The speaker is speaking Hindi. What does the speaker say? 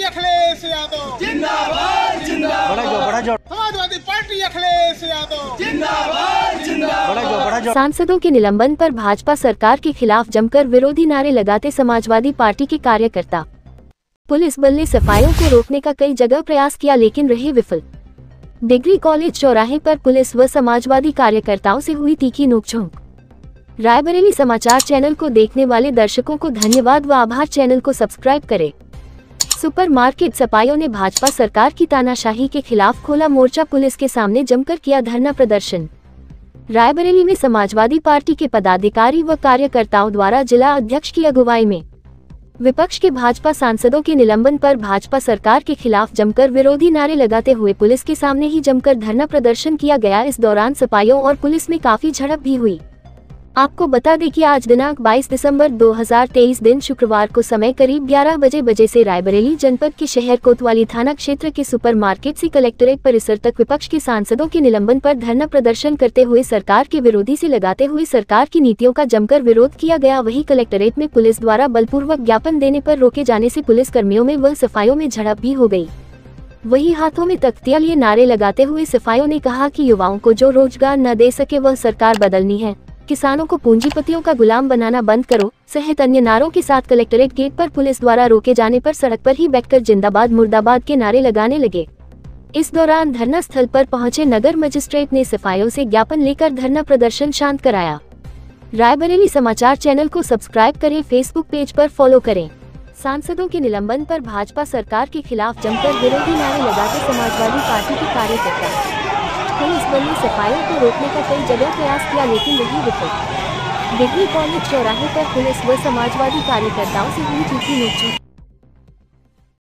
अखिलेश यादव जिंदाबाद जिंदाबाद, बड़ा जोर, समाजवादी पार्टी अखिलेश यादव जिंदाबाद जिंदाबाद। बड़ा जोर। सांसदों के निलंबन पर भाजपा सरकार के खिलाफ जमकर विरोधी नारे लगाते समाजवादी पार्टी के कार्यकर्ता। पुलिस बल ने सफाइयों को रोकने का कई जगह प्रयास किया लेकिन रहे विफल। डिग्री कॉलेज चौराहे पर पुलिस व समाजवादी कार्यकर्ताओं से हुई तीखी नोकझोंक। रायबरेली समाचार चैनल को देखने वाले दर्शकों को धन्यवाद व आभार। चैनल को सब्सक्राइब करें। सुपरमार्केट सफाइयों ने भाजपा सरकार की तानाशाही के खिलाफ खोला मोर्चा। पुलिस के सामने जमकर किया धरना प्रदर्शन। रायबरेली में समाजवादी पार्टी के पदाधिकारी व कार्यकर्ताओं द्वारा जिला अध्यक्ष की अगुवाई में विपक्ष के भाजपा सांसदों के निलंबन पर भाजपा सरकार के खिलाफ जमकर विरोधी नारे लगाते हुए पुलिस के सामने ही जमकर धरना प्रदर्शन किया गया। इस दौरान सिपाहियों और पुलिस में काफी झड़प भी हुई। आपको बता दें कि आज दिनांक 22 दिसंबर 2023 दिन शुक्रवार को समय करीब 11 बजे से रायबरेली जनपद के शहर कोतवाली थाना क्षेत्र के सुपरमार्केट से कलेक्ट्रेट परिसर तक विपक्ष के सांसदों के निलंबन पर धरना प्रदर्शन करते हुए सरकार के विरोधी से लगाते हुए सरकार की नीतियों का जमकर विरोध किया गया। वहीं कलेक्ट्रेट में पुलिस द्वारा बलपूर्वक ज्ञापन देने पर रोके जाने से पुलिस कर्मियों में व सफाइयों में झड़प भी हो गई। वही हाथों में तख्तियां लिए नारे लगाते हुए सफाइयों ने कहा कि युवाओं को जो रोजगार न दे सके वह सरकार बदलनी है, किसानों को पूंजीपतियों का गुलाम बनाना बंद करो सहित अन्य नारों के साथ कलेक्ट्रेट गेट पर पुलिस द्वारा रोके जाने पर सड़क पर ही बैठकर जिंदाबाद मुर्दाबाद के नारे लगाने लगे। इस दौरान धरना स्थल पर पहुंचे नगर मजिस्ट्रेट ने सफाइयों से ज्ञापन लेकर धरना प्रदर्शन शांत कराया। रायबरेली समाचार चैनल को सब्सक्राइब करें, फेसबुक पेज पर फॉलो करें। सांसदों के निलंबन पर भाजपा सरकार के खिलाफ जमकर विरोधी नारे लगाते समाजवादी पार्टी के कार्यकर्ता। पुलिस बल ने सफाइयों को रोकने का कई जगह प्रयास किया लेकिन रही विफल। डिग्री कॉलेज चौराहे पर पुलिस व समाजवादी कार्यकर्ताओं से हुई तीखी नोकझोंक।